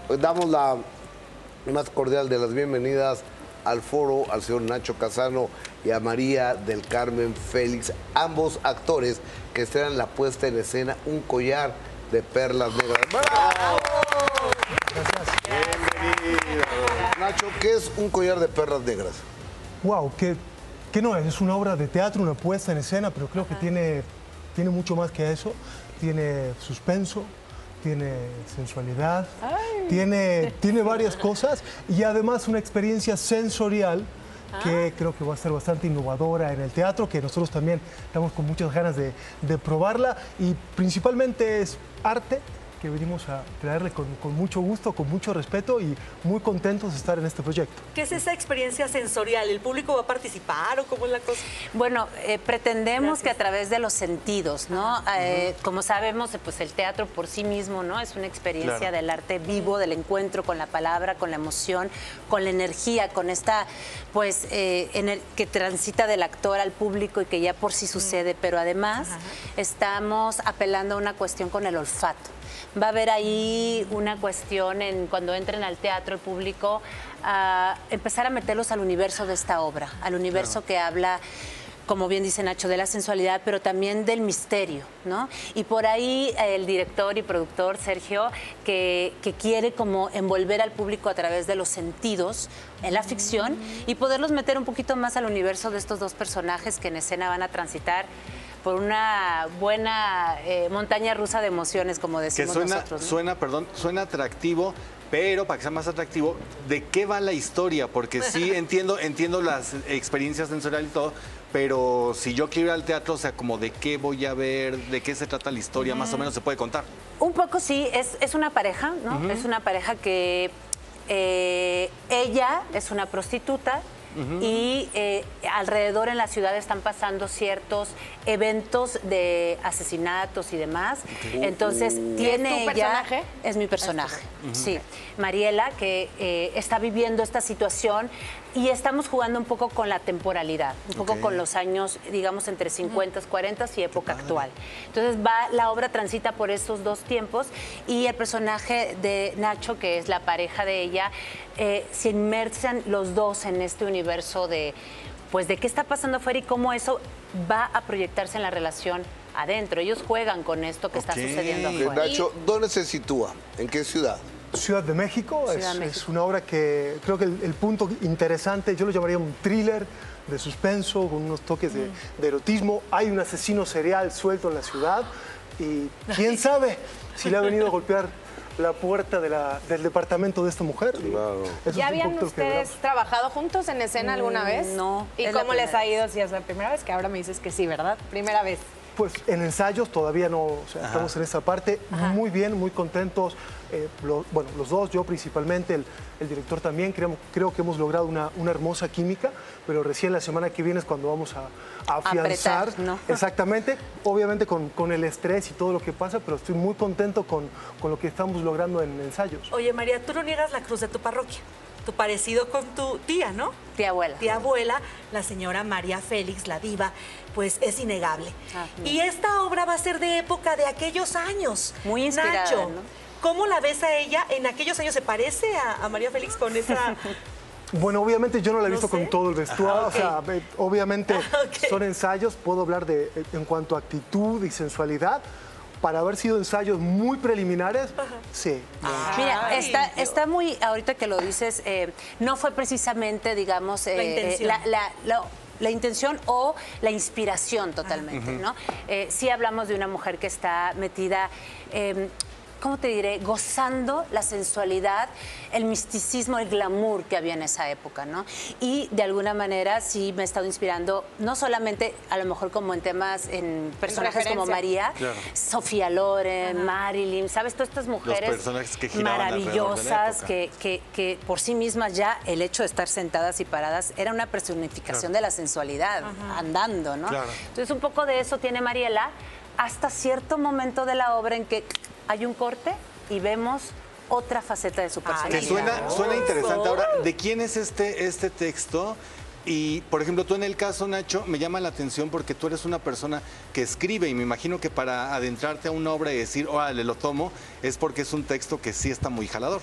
Hoy damos la más cordial de las bienvenidas al foro al señor Nacho Casano y a María del Carmen Félix, ambos actores que estrenan la puesta en escena Un collar de perlas negras. ¡Bravo! Bienvenido. Nacho, ¿qué es Un collar de perlas negras? Wow, que no es una obra de teatro, una puesta en escena, pero creo que tiene mucho más que eso. Tiene suspenso, tiene sensualidad, tiene varias cosas y además una experiencia sensorial que creo que va a ser bastante innovadora en el teatro, que nosotros también estamos con muchas ganas de probarla, y principalmente es arte que venimos a traerle con mucho gusto, con mucho respeto y muy contentos de estar en este proyecto. ¿Qué es esa experiencia sensorial? ¿El público va a participar o cómo es la cosa? Bueno, pretendemos que a través de los sentidos, ¿no? Como sabemos, pues el teatro por sí mismo, ¿no? Es una experiencia del arte vivo, del encuentro con la palabra, con la emoción, con la energía, con esta, pues, que transita del actor al público y que ya por sí sucede, pero además estamos apelando a una cuestión con el olfato. Va a haber ahí una cuestión cuando entren al teatro el público, empezar a meterlos al universo de esta obra, al universo que habla, como bien dice Nacho, de la sensualidad, pero también del misterio, ¿no? Y por ahí el director y productor Sergio, que quiere como envolver al público a través de los sentidos en la ficción y poderlos meter un poquito más al universo de estos dos personajes que en escena van a transitar por una buena montaña rusa de emociones, como decimos nosotros, ¿no? Suena atractivo, pero para que sea más atractivo, ¿de qué va la historia? Porque sí entiendo las experiencias sensoriales y todo, pero si yo quiero ir al teatro, o sea, como de qué voy a ver, de qué se trata la historia, más o menos se puede contar. Un poco sí, es una pareja, ¿no? Es una pareja que ella es una prostituta, y alrededor en la ciudad están pasando ciertos eventos de asesinatos y demás. Entonces tiene ella... personaje? Es mi personaje, sí. Mariela, que está viviendo esta situación y estamos jugando un poco con la temporalidad, un poco con los años, digamos, entre 50, 40 y época actual. Entonces la obra transita por estos dos tiempos y el personaje de Nacho, que es la pareja de ella, se inmersan los dos en este universo de, pues, de qué está pasando afuera y cómo eso va a proyectarse en la relación adentro. Ellos juegan con esto que está sucediendo afuera. Nacho, ¿dónde se sitúa? ¿En qué ciudad? Ciudad de México. Es una obra que creo que el punto interesante, yo lo llamaría un thriller de suspenso con unos toques de erotismo. Hay un asesino serial suelto en la ciudad y quién sabe si le ha venido a golpear la puerta del departamento de esta mujer. Claro. ¿Ya habían ustedes trabajado juntos en escena alguna vez? No. ¿Y cómo les ha ido si es la primera vez? Que ahora me dices que sí, ¿verdad? Primera vez. Pues en ensayos todavía no, o sea, estamos en esa parte. Muy bien, muy contentos. Bueno, los dos, yo principalmente, el director también. Creo que hemos logrado una hermosa química, pero recién la semana que viene es cuando vamos a afianzar. Apretar, ¿no? Exactamente, obviamente con el estrés y todo lo que pasa, pero estoy muy contento con lo que estamos logrando en ensayos. Oye, María, tú no niegas la cruz de tu parroquia. Tu parecido con tu tía, ¿no? Tía abuela. Tía abuela, la señora María Félix, la diva, pues es innegable. Y esta obra va a ser de época de aquellos años. Muy inspirada, Nacho, ¿no? ¿cómo la ves a ella en aquellos años? ¿Se parece a María Félix con esa...? Bueno, obviamente yo no la he visto sé. con todo el vestuario, o sea, obviamente Ok. son ensayos, puedo hablar en cuanto a actitud y sensualidad. Para haber sido ensayos muy preliminares, sí. Mira, está muy, ahorita que lo dices, no fue precisamente, digamos, La intención. La intención o la inspiración totalmente, ¿no? Sí hablamos de una mujer que está metida, ¿cómo te diré? Gozando la sensualidad, el misticismo, el glamour que había en esa época, ¿no? Y de alguna manera sí me he estado inspirando, no solamente a lo mejor como en temas, en personajes como María, Sofía Loren, Marilyn, ¿sabes? Todas estas mujeres personajes que giraban maravillosas, alrededor de la que por sí mismas ya el hecho de estar sentadas y paradas era una personificación de la sensualidad, andando, ¿no? Entonces un poco de eso tiene Mariela hasta cierto momento de la obra en que hay un corte y vemos otra faceta de su personalidad. Que suena interesante. Ahora, ¿de quién es este texto? Y, por ejemplo, tú en el caso, Nacho, me llama la atención porque tú eres una persona que escribe y me imagino que para adentrarte a una obra y decir, órale, lo tomo, es porque es un texto que sí está muy jalador.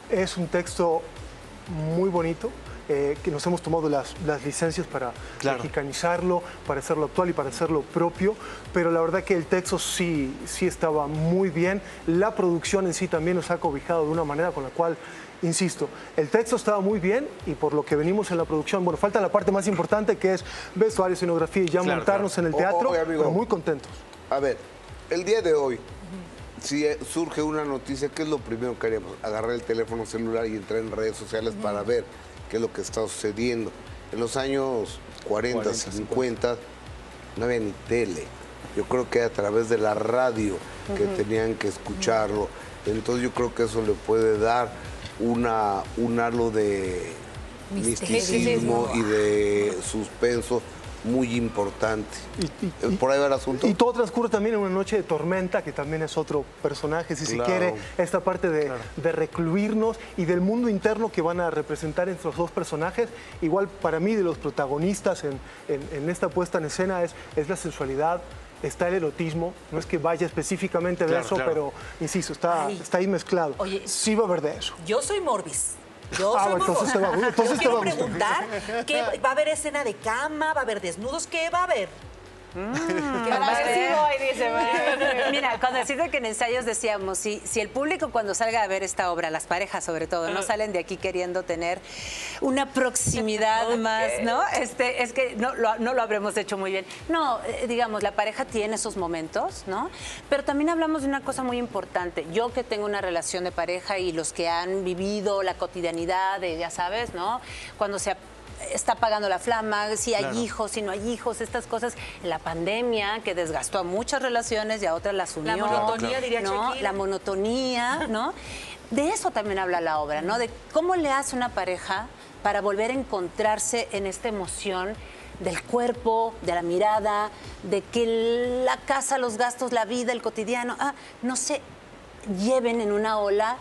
Es un texto muy bonito, que nos hemos tomado las licencias para mexicanizarlo, para hacerlo actual y para hacerlo propio, pero la verdad que el texto sí estaba muy bien. La producción en sí también nos ha cobijado de una manera con la cual, insisto, el texto estaba muy bien y por lo que venimos en la producción, bueno, falta la parte más importante que es vestuario, escenografía y ya montarnos en el teatro, pero muy contentos. A ver, el día de hoy, si surge una noticia, ¿qué es lo primero que haríamos? Agarrar el teléfono celular y entrar en redes sociales para ver qué es lo que está sucediendo. En los años 40, 50, no había ni tele. Yo creo que a través de la radio que tenían que escucharlo. Entonces yo creo que eso le puede dar un halo de misticismo y de suspenso muy importante. ¿Por ahí va el asunto? Y todo transcurre también en una noche de tormenta, que también es otro personaje, si se quiere, esta parte de recluirnos y del mundo interno que van a representar estos dos personajes. Igual para mí, de los protagonistas en esta puesta en escena es la sensualidad, está el erotismo, no es que vaya específicamente de eso, pero insisto, está ahí mezclado. Oye, sí va a haber de eso. Yo soy morbis. Yo soy entonces te va a gustar. Yo quiero preguntar, ¿va a haber escena de cama? ¿Va a haber desnudos? ¿Qué va a haber? Mira, cuando decís que en ensayos decíamos, si el público cuando salga a ver esta obra, las parejas sobre todo, no salen de aquí queriendo tener una proximidad más, ¿no? Es que no lo habremos hecho muy bien. No, digamos, la pareja tiene esos momentos, ¿no? Pero también hablamos de una cosa muy importante. Yo que tengo una relación de pareja y los que han vivido la cotidianidad de, ya sabes, ¿no? Cuando se está apagando la flama, si hay hijos, si no hay hijos, estas cosas. La pandemia que desgastó a muchas relaciones y a otras las unió. La monotonía, diría Shakira. La monotonía, ¿no? De eso también habla la obra, ¿no? De cómo le hace una pareja para volver a encontrarse en esta emoción del cuerpo, de la mirada, de que la casa, los gastos, la vida, el cotidiano, no se lleven en una ola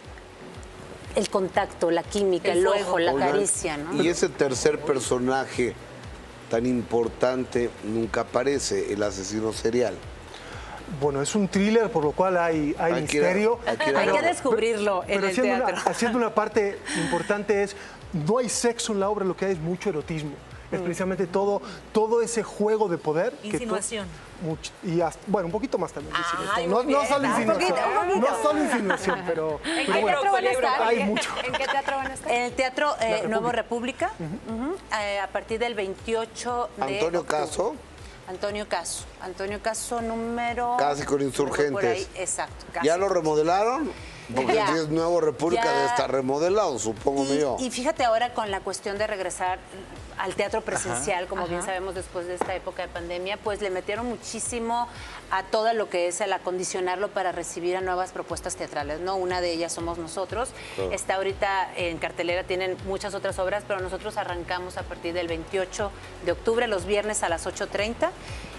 el contacto, la química, el ojo, la caricia, ¿no? Y ese tercer personaje tan importante nunca aparece, el asesino serial. Bueno, es un thriller, por lo cual hay misterio. Hay que descubrirlo en el teatro. Haciendo una parte importante es, no hay sexo en la obra, lo que hay es mucho erotismo. Es precisamente todo ese juego de poder. Insinuación. Bueno, un poquito más también. Ay, No solo insinuación. Un poquito. No solo insinuación, pero ¿En qué teatro van a estar? Hay mucho. ¿En qué teatro van a estar? En el Teatro Nuevo República, a partir del 28 de Antonio octubre. Caso. Antonio Caso número... Casi con Insurgentes. Por ahí, exacto. Casi. ¿Ya lo remodelaron? Porque Ya. si es Nuevo República Ya. debe estar remodelado, supongo yo. Y fíjate ahora con la cuestión de regresar al teatro presencial, como bien sabemos después de esta época de pandemia, pues le metieron muchísimo a todo lo que es el acondicionarlo para recibir a nuevas propuestas teatrales, ¿no? Una de ellas somos nosotros. Está ahorita en cartelera, tienen muchas otras obras, pero nosotros arrancamos a partir del 28 de octubre, los viernes a las 8:30.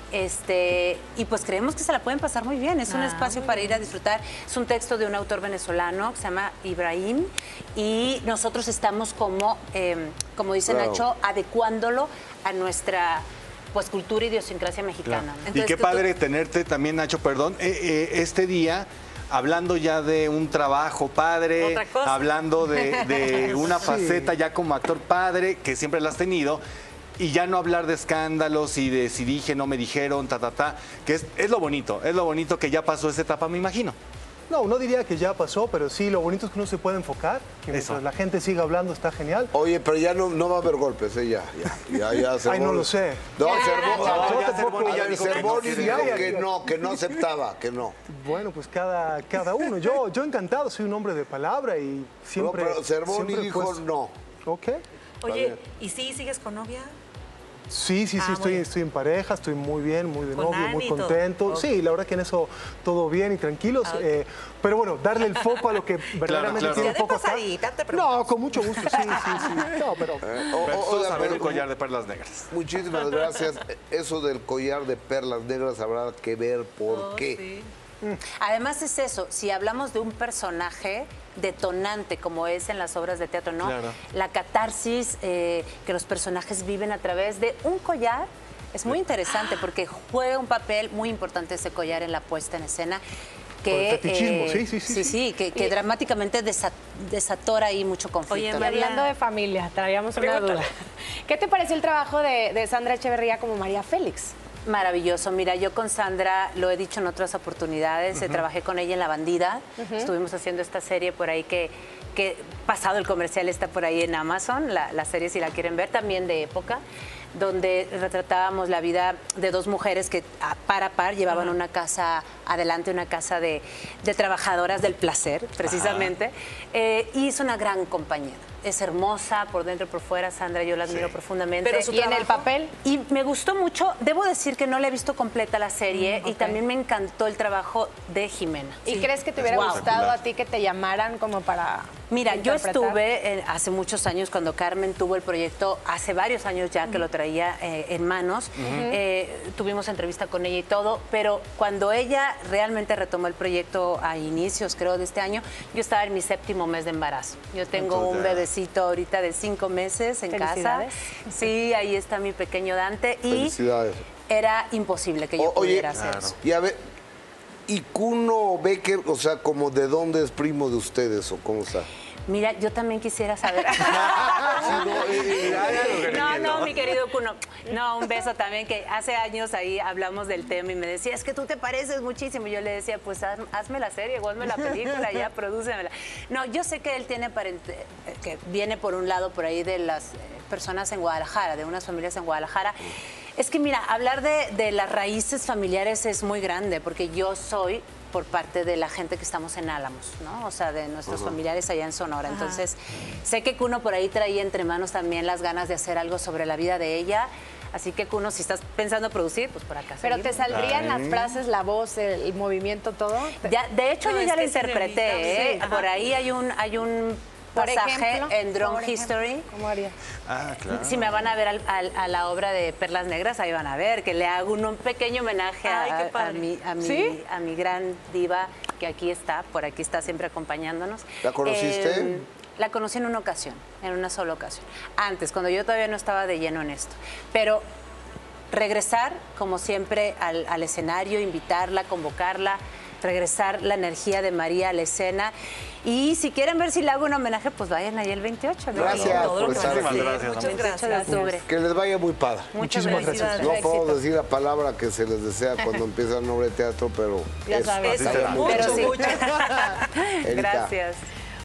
Y pues creemos que se la pueden pasar muy bien. Es un espacio para ir a disfrutar. Es un texto de un autor venezolano que se llama Ibrahim y nosotros estamos como dice Nacho, adecuándolo a nuestra pues cultura y idiosincrasia mexicana. Y qué padre tenerte también, Nacho, perdón, este día hablando ya de un trabajo padre, Otra cosa. hablando de una faceta ya como actor padre, que siempre la has tenido. Y ya no hablar de escándalos y de si dije, no me dijeron, que es lo bonito que ya pasó esa etapa, me imagino. No diría que ya pasó, pero sí, lo bonito es que uno se puede enfocar, que mientras la gente siga hablando está genial. Oye, pero ya no va a haber golpes, ya. Ay, no lo sé. No, Cervoni dijo que no aceptaba, que no. Bueno, pues cada uno. Yo encantado, soy un hombre de palabra y siempre... No, pero Cervoni siempre, dijo pues, no. Ok. Oye, ¿y sí sigues con novia? Sí, muy bien. estoy en pareja, estoy muy bien, muy de Con novio, Ani muy y todo. contento. Ok. Sí, la verdad que en eso todo bien y tranquilos. Pero bueno, darle el foco a lo que verdaderamente claro. tiene Ya de un poco acá. pasadita, te pregunto. No, con mucho gusto, sí. No, pero... Vamos a ver el collar de perlas negras. Muchísimas gracias. Eso del collar de perlas negras habrá que ver por qué. Sí. Además es eso, si hablamos de un personaje detonante como es en las obras de teatro, ¿no? Claro. La catarsis que los personajes viven a través de un collar es muy interesante porque juega un papel muy importante ese collar en la puesta en escena, que... el fetichismo, sí. Que dramáticamente desatora ahí mucho conflicto. Oye, Y María, hablando de familia, traíamos una duda. ¿Qué te pareció el trabajo de Sandra Echeverría como María Félix? Maravilloso. Mira, yo con Sandra, lo he dicho en otras oportunidades, trabajé con ella en La Bandida, estuvimos haciendo esta serie por ahí que pasado el comercial está por ahí en Amazon, la serie si la quieren ver, también de época, donde retratábamos la vida de dos mujeres que par a par llevaban una casa adelante, una casa de trabajadoras del placer, precisamente, y es una gran compañera. Es hermosa por dentro y por fuera, Sandra, yo la admiro profundamente. Pero ¿Y en el papel? Y me gustó mucho, debo decir que no la he visto completa la serie y también me encantó el trabajo de Jimena. ¿Y crees que te hubiera gustado a ti que te llamaran como para Mira, yo interpretar? estuve hace muchos años cuando Carmen tuvo el proyecto, hace varios años ya que lo traía en manos, tuvimos entrevista con ella y todo, pero cuando ella realmente retomó el proyecto a inicios, creo, de este año, yo estaba en mi 7º mes de embarazo. Yo tengo un bebecito ahorita de 5 meses en casa. Felicidades. Sí, ahí está mi pequeño Dante y Felicidades. era imposible que yo pudiera hacer eso. Y a ver, ¿y Kuno Becker, o sea, como de dónde es primo de ustedes o cómo está? Mira, yo también quisiera saber. No, mi querido Kuno. No, un beso también, que hace años ahí hablamos del tema y me decía, es que tú te pareces muchísimo. Y yo le decía, pues hazme la serie o hazme la película, ya prodúcemela. No, yo sé que él tiene que viene por un lado por ahí de las personas en Guadalajara, de unas familias en Guadalajara. Es que mira, hablar de las raíces familiares es muy grande, porque yo soy por parte de la gente que estamos en Álamos, ¿no? O sea, de nuestros familiares allá en Sonora. Entonces, sé que Kuno por ahí traía entre manos también las ganas de hacer algo sobre la vida de ella. Así que, Kuno, si estás pensando producir, pues por acá. Pero te saldrían las frases, la voz, el movimiento, todo. Ya, de hecho, No, yo es ya la que es interpreté, inevitable. Por ahí hay un Por pasaje ejemplo, en Drone History. ¿Cómo haría? Ah, claro. Si me van a ver a la obra de Perlas Negras, ahí van a ver que le hago un pequeño homenaje Ay, qué a padre. ¿Sí? mi gran diva, que aquí está, por aquí está siempre acompañándonos. ¿La conociste? La conocí en una ocasión, en una sola ocasión. Antes, cuando yo todavía no estaba de lleno en esto. Pero regresar, como siempre, al escenario, invitarla, convocarla, regresar la energía de María a la escena. Y si quieren ver si le hago un homenaje, pues vayan ahí el 28. ¿no? Gracias Todo lo por que estar vas a aquí. hacer. Gracias, Muchas amor. 28 de gracias. octubre. Que les vaya muy padre. Muchísimas gracias. No Éxito. puedo decir la palabra que se les desea cuando empieza una obra de teatro, pero Ya es sabes. hasta Eso, mucho. Pero sí. mucho. Erika, Gracias.